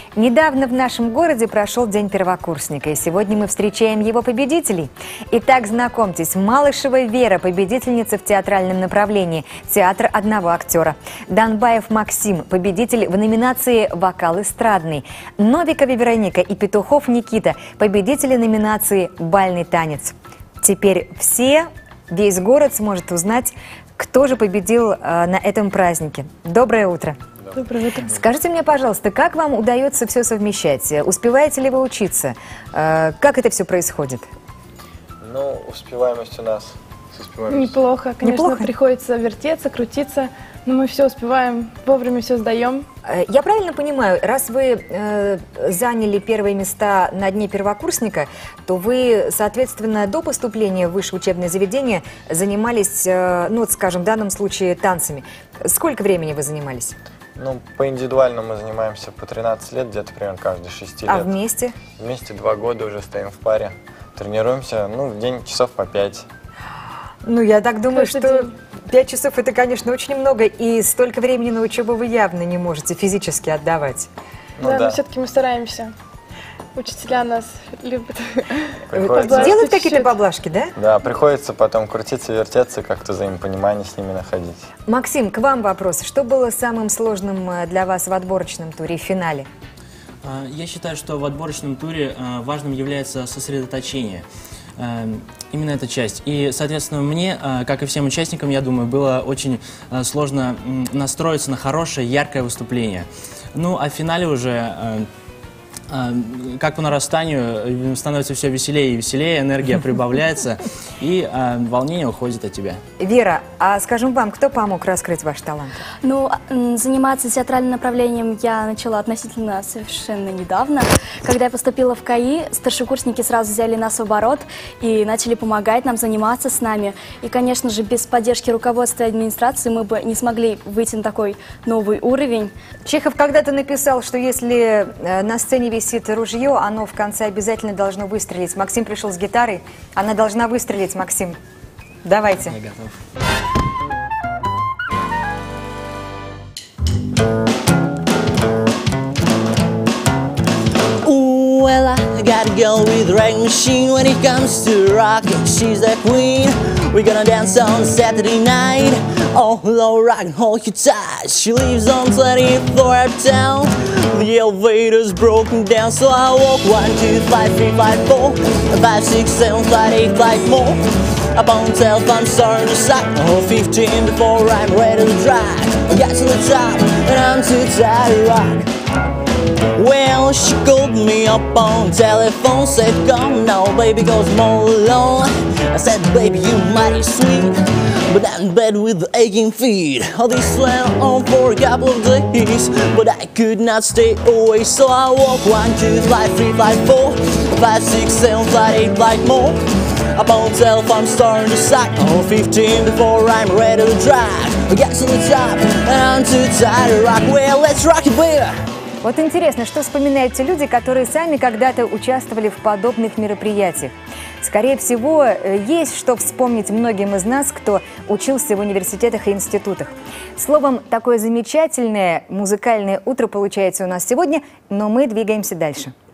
Недавно в нашем городе прошел День первокурсника, и сегодня мы встречаем его победителей. Итак, знакомьтесь, Малышева Вера, победительница в театральном направлении, театр одного актера. Данбаев Максим, победитель в номинации «Вокал эстрадный». Новикова Вероника и Петухов Никита, победители номинации «Бальный танец». Теперь весь город сможет узнать, кто же победил на этом празднике. Доброе утро. Доброе утро. Скажите мне, пожалуйста, как вам удается все совмещать? Успеваете ли вы учиться? Как это все происходит? Ну, успеваемость у нас. Неплохо. Конечно, Неплохо? Приходится вертеться, крутиться, но мы все успеваем, вовремя все сдаем. Я правильно понимаю, раз вы заняли первые места на Дне первокурсника, то вы, соответственно, до поступления в высшее учебное заведение занимались, ну, вот, скажем, в данном случае танцами. Сколько времени вы занимались? Ну, по индивидуальному мы занимаемся по 13 лет, где-то примерно каждые 6 лет. А вместе? Вместе 2 года уже стоим в паре. Тренируемся, ну, в день часов по 5. Ну, я так думаю, Каждый что день. 5 часов это, конечно, очень много, и столько времени на учебу вы явно не можете физически отдавать. Ну, да, да. но все-таки мы стараемся. Учителя нас любят. Приходится. Делают какие-то чуть-чуть. поблажки, да? Да, приходится потом крутиться, вертеться, как-то взаимопонимание с ними находить. Максим, к вам вопрос. Что было самым сложным для вас в отборочном туре, в финале? Я считаю, что в отборочном туре важным является сосредоточение. Именно эта часть. И, соответственно, мне, как и всем участникам, я думаю, было очень сложно настроиться на хорошее, яркое выступление. Ну, а в финале уже, как по нарастанию, становится все веселее и веселее, энергия прибавляется, и волнение уходит от тебя. Вера, а скажем вам, кто помог раскрыть ваш талант? Ну, заниматься театральным направлением я начала относительно совершенно недавно. Когда я поступила в КАИ, старшекурсники сразу взяли нас в оборот и начали помогать нам, заниматься с нами. И, конечно же, без поддержки руководства и администрации мы бы не смогли выйти на такой новый уровень. Чехов когда-то написал, что если на сцене висит ружье, оно в конце обязательно должно выстрелить. Максим пришел с гитарой, она должна выстрелить, Максим. Давайте. Я готов. Well, I gotta go with Rag Machine when it comes to rocking. She's the queen. We're gonna dance on Saturday night. Oh, low rock and hold you tight. She lives on 20th floor uptown. The elevator's broken down, so I walk 1, 2, 5, 3, 5, 4, 5, 6, 7, 5, 8, 5 more. Up on 12, I'm starting to suck. Oh, 15 before I'm ready to drive. I got to the top, and I'm too tired to rock. Well, she called me up on telephone, said come now baby, cause I'm all alone. I said baby, you mighty sweet, but I'm in bed with the aching feet. All this went on for a couple of days, but I could not stay away, so I walk 1, 2, 5, 3, 5, 4, 5, 6, 7, 5, 8, 5 more. Up on 12, I'm starting to suck. Oh, 15 before I'm ready to drive. I got to the top, and I'm too tired to rock. Well, let's rock it, baby. Вот интересно, что вспоминают те люди, которые сами когда-то участвовали в подобных мероприятиях. Скорее всего, есть что вспомнить многим из нас, кто учился в университетах и институтах. Словом, такое замечательное музыкальное утро получается у нас сегодня, но мы двигаемся дальше.